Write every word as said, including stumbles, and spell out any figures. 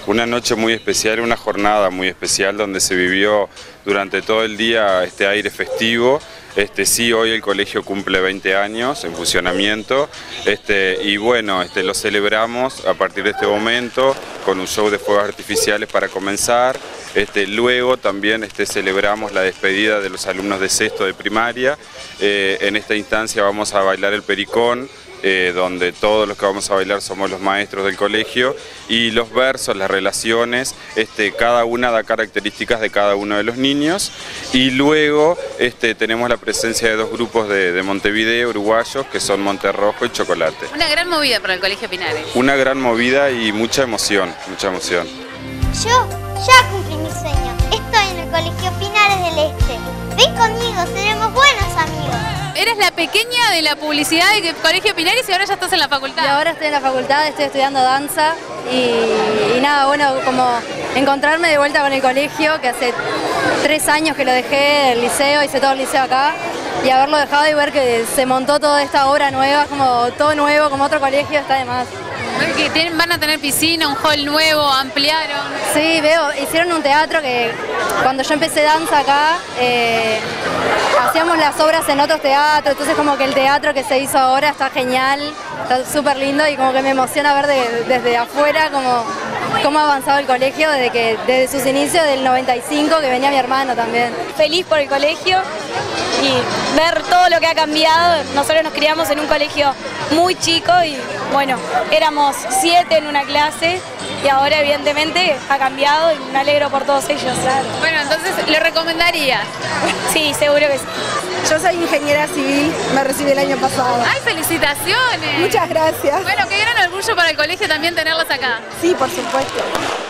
Una noche muy especial, una jornada muy especial donde se vivió durante todo el día este aire festivo. Este, sí, hoy el colegio cumple veinte años en funcionamiento este, y bueno, este, lo celebramos a partir de este momento con un show de fuegos artificiales para comenzar. Este, luego también este, celebramos la despedida de los alumnos de sexto de primaria. Eh, en esta instancia vamos a bailar el pericón, Eh, donde todos los que vamos a bailar somos los maestros del colegio, y los versos, las relaciones, este, cada una da características de cada uno de los niños, y luego este, tenemos la presencia de dos grupos de, de Montevideo, uruguayos, que son Monterrojo y Chocolate. Una gran movida para el Colegio Pinares. Una gran movida y mucha emoción, mucha emoción. Yo ya cumplí mi sueño, estoy en el Colegio Pinares del Este. Ven conmigo, seremos buenos amigos. Eres la pequeña de la publicidad del Colegio Pinares y ahora ya estás en la facultad. Y ahora estoy en la facultad, estoy estudiando danza y, y nada, bueno, como encontrarme de vuelta con el colegio, que hace tres años que lo dejé del liceo, hice todo el liceo acá, y haberlo dejado y ver que se montó toda esta obra nueva, como todo nuevo, como otro colegio, está de más. Que tienen, van a tener piscina, un hall nuevo, ampliaron. Sí, veo, hicieron un teatro que cuando yo empecé danza acá, eh, hacíamos las obras en otros teatros, entonces como que el teatro que se hizo ahora está genial, está súper lindo y como que me emociona ver de, desde afuera como cómo ha avanzado el colegio desde, que, desde sus inicios del noventa y cinco, que venía mi hermano también. Feliz por el colegio y ver todo lo que ha cambiado. Nosotros nos criamos en un colegio muy chico y bueno, éramos siete en una clase y ahora evidentemente ha cambiado y me alegro por todos ellos. Claro. Bueno, entonces, ¿lo recomendarías? Sí, seguro que sí. Yo soy ingeniera civil, me recibí el año pasado. ¡Ay, felicitaciones! Muchas gracias. Bueno, qué gran orgullo para el colegio también tenerlas acá. Sí, por supuesto.